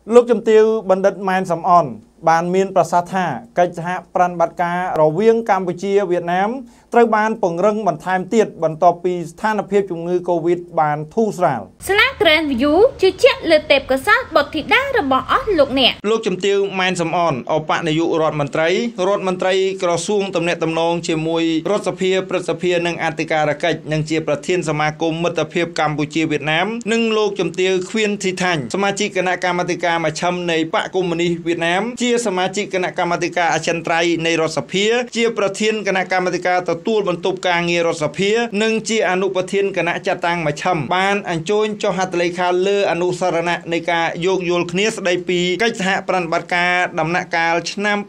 លោកជំទាវបណ្ឌិតម៉ែនសំអនបានមានប្រសាសន៍ថាកិច្ចសហប្រតិបត្តិការរវាងកម្ពុជាវៀតណាមត្រូវបានពង្រឹងបន្ថែមទៀតបន្ទាប់ពីស្ថានភាពជំងឺ Covid បានធូរស្រាលសាលា Grand View ជឿជាក់លើទេពកោសល្យបុត្រធីតារបស់អស់លោកអ្នកលោកជំទាវម៉ែនសំអនអបនាយករដ្ឋមន្ត្រីក្រសួងទំនាក់ទំនងជាមួយរដ្ឋសភាព្រឹទ្ធសភានិងអធិការកិច្ចនិងជាប្រធានសមាគមមិត្តភាពកម្ពុជាវៀតណាមនិងលោកជំទាវខៀនធីថាញ់សមាជិកគណៈកម្មាធិការមជ្ឈិមនៃបកកុម្មុយនីសវៀតណាមជាសមាជិកគណៈកម្មាធិការអចិន្ត្រៃយ៍នៃរដ្ឋសភាជាប្រធានគណៈកម្មាធិការទទួលបន្ទុកការងាររដ្ឋសភានិងជាអនុប្រធានគណៈចាត់តាំងមជ្ឈិមបានអញ្ជើញចុះហត្ថលេខាលើអនុសារណៈនៃការយោគយល់គ្នាស្ដីពីកិច្ចសហប្រតិបត្តិការដំណាក់កាលឆ្នាំ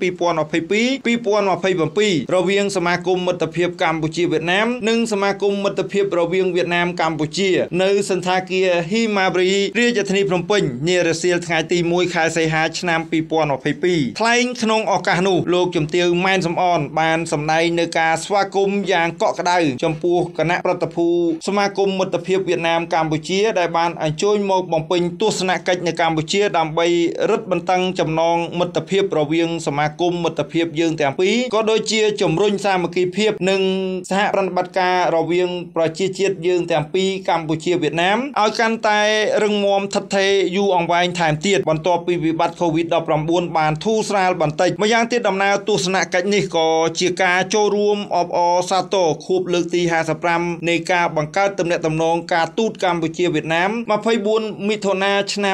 2022-2027រវាងសមាគមមិត្តភាពកម្ពុជាវៀតណាមនិងសមាគមមិត្តភាពរវាងវៀតណាមកម្ពុជានៅសន្តាគារហ៊ីម៉ាបរីរាជធានីភ្នំពេញនារសៀលថ្ងៃទី1ខែសីហាឆ្នាំ2022ថ្លែងក្នុងឱកាសនោះលោកជំទាវម៉ែនសំអនបានសម្ដែងនៅការស្វាគមន៍យ៉ាងកក់ក្ដៅចំពោះគណៈប្រតិភូសមាគមមិត្តភាពវៀតណាមកម្ពុជាដែលបានអញ្ជើញមកបំពេញទស្សនកិច្ចនៅកម្ពុជាដើម្បីរឹតបន្តឹងចំណងមិត្តភាពរវាងសមាគមមិត្តភាពយើងទាំងពីរក៏ដូចជាជំរុញសាមគ្គីភាពនិងសហប្រតិបត្តិការរវាងប្រជាជាតិយើងទាំងពីរកម្ពុជាវៀតណាមឲ្យកាន់តែរឹងមាំថិតថេរយូរអង្វែងថែមទៀតបន្ទាប់ពីវិបត្តិ COVID-19 បានធូរស្រាលបន្តិចម្យ៉ាងទៀតដំណើរទស្សនកិច្ចនេះក៏ជាការចូលរួមអបអរសាទរខួបលើកទី55នៃការបង្កើតទំនាក់ទំនងការទូតកម្ពុជាវៀតណាម24មិថុនាឆ្នាំ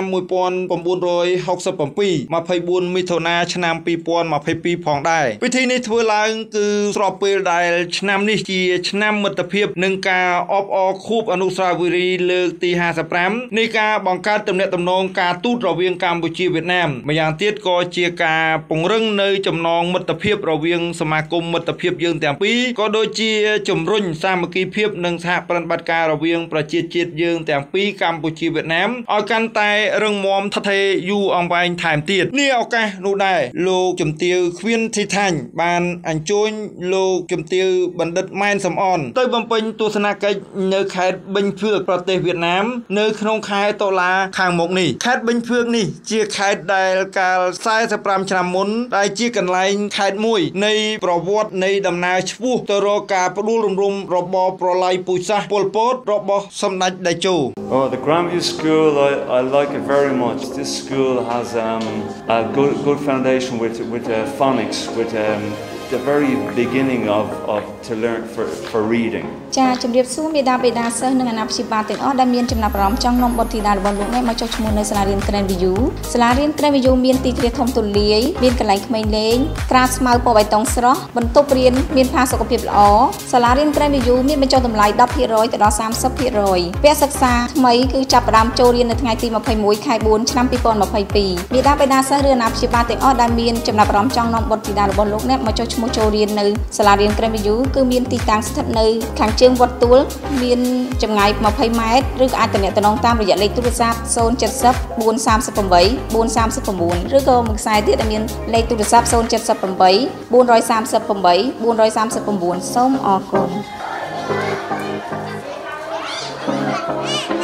1967 24មិថុនាឆ្នាំ2022ផងដែរពិធីនេះធ្វើឡើងគឺស្របពេលដែលឆ្នាំនេះជាឆ្នាំមិត្តភាពនិងការអបអរខួបអនុស្សាវរីយ៍លើកទី55នៃការបង្កើតទំនាក់ទំនងការទូតរវាងកម្ពុជាវៀតណាមម្យ៉ាងទៀតក៏ជាការពង្រឹងនៅចំណងមិត្តភាពរវាងសមាគមមិត្តភាពយើងទាំងពីរក៏ដូចជាជំរុញសាមគ្គីភាពនិងសហប្រតិបត្តិការរវាងប្រជាជាតិយើងទាំងពីរកម្ពុជាវៀតណាមឲ្យកាន់តែរឹងមាំថិតថេរយូរអង្វែងថែមទៀតនេះឱកាសនោះដែរលោកជំទាវខៀនធីថាញ់បានអញ្ជើញលោកជំទាវបណ្ឌិតម៉ែនសំអនទៅបំពេញទស្សនកិច្ចនៅខេត្តប៊ិញភឿកប្រទេសវៀតណាមនៅក្នុងខែតុលាខាងមុខនេះខេត្តប៊ិញភឿកនេះជាខេត្តដែលកាល45ឆ្នាំមុនដែលជាកន្លែងខេត្តមួយនៃប្រវត្តិនៃដំណើរឆ្ពោះទៅរកការផ្ដួលរំលំរបបប្រល័យពូជសាសន៍ប៉ុលពតរបស់សម្ដេចតេជោ The Grandview School, I like it very much. This school has a good foundation with phonics, with the very beginning of to learn for reading. ចាជំរាបសួរមេដាបេដាសិស្សនិងអាណាព្យាបាលទាំងអស់ដែលមានចំណាប់អារម្មណ៍ចង់នាំបុត្រធីតារបស់លោកអ្នកមកចុះឈ្មោះនៅសាលារៀន Grand View សាលារៀន Grand View មានទីធ្លាធំទូលាយមានកន្លែងក្មេងលេងក្រាលស្មៅពណ៌បៃតងស្រស់បន្ទប់រៀនមានផាសុកភាពល្អសាលារៀន Grand View មានបញ្ចុះតម្លៃ 10% ទៅដល់ 30% វគ្គសិក្សាថ្មីគឺចាប់ផ្ដើមចូលរៀននៅថ្ងៃទី21ខែ4ឆ្នាំ2022មេដាបេដាសិស្សឬអាណាព្យាបាលទាំងអស់ដែលមានចំណាប់អារម្មណ៍ចង់នាំបុត្រធីតារបស់លោកអ្នកមកចុះឈ្មោះចូលរៀននៅសាលារៀន Grand View គឺមានទីតាំងស្ថិតនៅខាងជើងវត្តទួលមានចម្ងាយ20ម៉ែត្រឬក៏អាចទំនាក់ទំនងតាមរយៈលេខទូរស័ព្ទ070 438 439ឬក៏មួយខ្សែទៀតដែលមានលេខទូរស័ព្ទ078 438 439សូមអរគុណ